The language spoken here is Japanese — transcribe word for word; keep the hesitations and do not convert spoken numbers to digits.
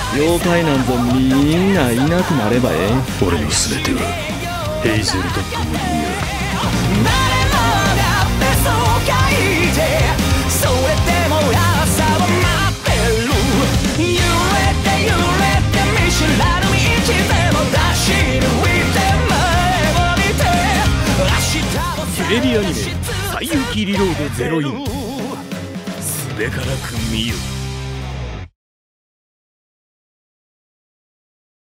妖怪なんぞみんないなくなればええ。 俺の全てはヘイゼルと共にある。 誰もが別荘界でそれでも朝を待ってる。揺れて揺れて見知らぬ道でも出し抜いて前を見て明日をテレビアニメ「西遊記リロードゼロイン」すべからく見よ。